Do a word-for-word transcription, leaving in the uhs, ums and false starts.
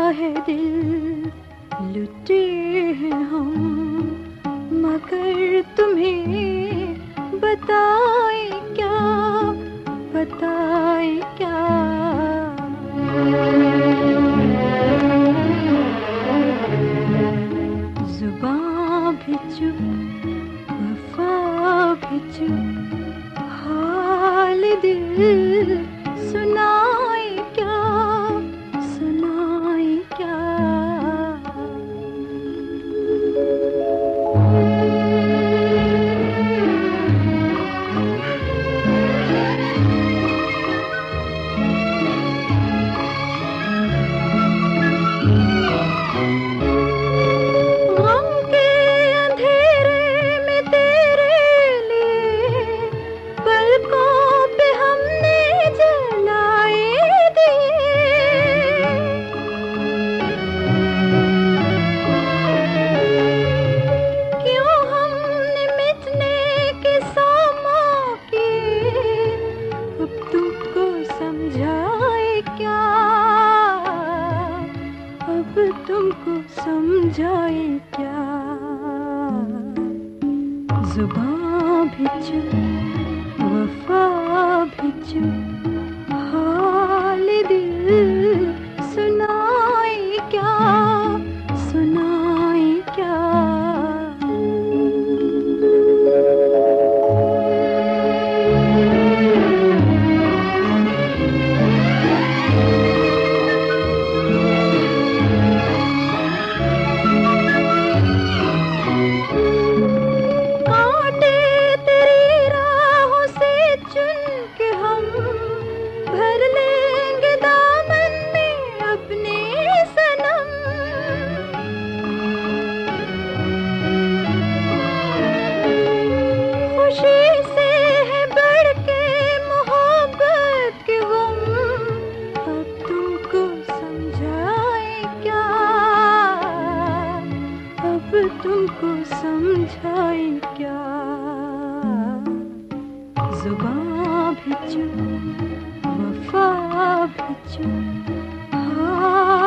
है दिल, लुटे हैं हम, मगर तुम्हें बताए क्या, बताए क्या। जुबां भी चुप, वफा भी चुप, हाल दिल सुनाए क्या, सुनाए क्या। तुमको समझाए क्या, जुबां भी चुप, वफा भी चुप, हाल दिल सुनाए क्या, सुनाए क्या। तुमको समझाए क्या, जुबां भी चुप, वफा भी चुप, हाँ